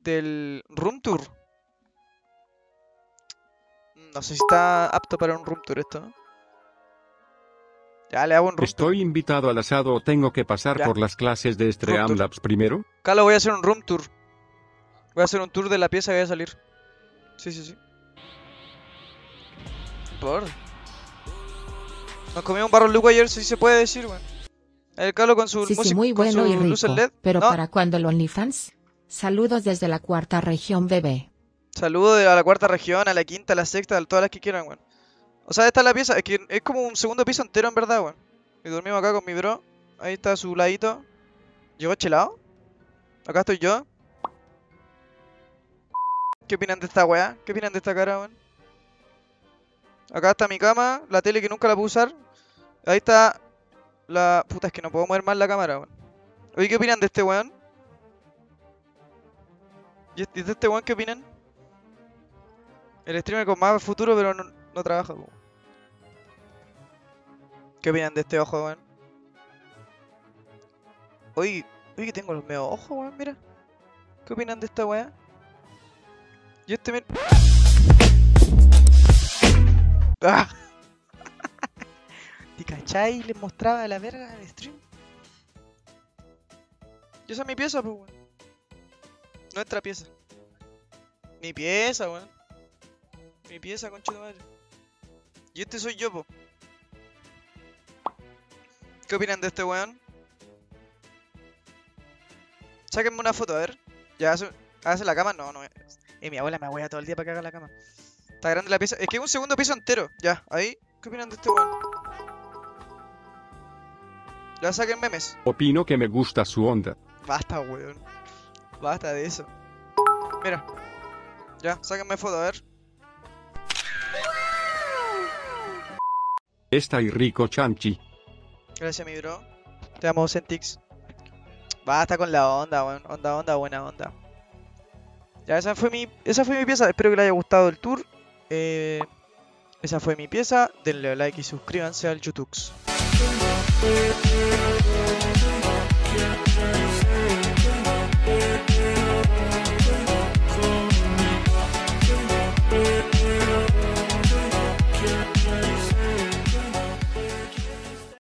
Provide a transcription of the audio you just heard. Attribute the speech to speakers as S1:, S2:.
S1: del room tour. No sé si está apto para un room tour esto, ¿no? Ya le hago un room tour.
S2: Estoy invitado al asado o tengo que pasar
S1: Ya.
S2: por las clases de Streamlabs primero.
S1: Acá lo voy a hacer un room tour. Voy a hacer un tour de la pieza que va a salir. Sí. Por. Nos comió un barro Luke ayer, si se puede decir, weón. El Calo con su
S3: Sí,
S1: música,
S3: muy
S1: con
S3: bueno
S1: su
S3: y
S1: luces
S3: rico.
S1: LED.
S3: Pero
S1: No,
S3: ¿para cuándo el OnlyFans? Saludos desde la cuarta región, bebé.
S1: saludo a la cuarta región, a la quinta, a la sexta, a todas las que quieran, weón. O sea, esta es la pieza, es que es como un segundo piso entero en verdad, weón. Y dormimos acá con mi bro. Ahí está a su ladito. Llegó chelado. Acá estoy yo. ¿Qué opinan de esta weá? ¿Qué opinan de esta cara, weón? Acá está mi cama, la tele que nunca la puedo usar. Ahí está la... Puta, es que no puedo mover más la cámara, weón. Oye, ¿qué opinan de este weón? ¿Y de este weón qué opinan? El streamer con más futuro, pero no trabaja, weón. ¿Qué opinan de este ojo, weón? Oye, que tengo los medios ojos, weón, mira. ¿Qué opinan de esta weá? Y este, mira... ¡Ah! ¿Te cachai? Les mostraba la verga en el stream. Y esa es mi pieza, pues, weón. Nuestra pieza. Mi pieza, weón. Mi pieza, concha de madre. Y este soy yo, po. ¿Qué opinan de este weón? Sáquenme una foto, a ver. Ya, hace la cama. No. Mi abuela me abuela todo el día para que haga la cama. Está grande la pieza. Es que es un segundo piso entero. Ya, ahí. ¿Qué opinan de este weón? Ya saquen memes.
S2: Opino que me gusta su onda.
S1: Basta, weón. Basta de eso. Mira. Ya, sáquenme foto, a ver.
S2: Está y rico chanchi.
S1: Gracias, mi bro. Te amo, Centix. Basta con la onda, weón. Onda, buena onda. Ya, esa fue mi pieza. Espero que les haya gustado el tour. Esa fue mi pieza. Denle like y suscríbanse al YouTube.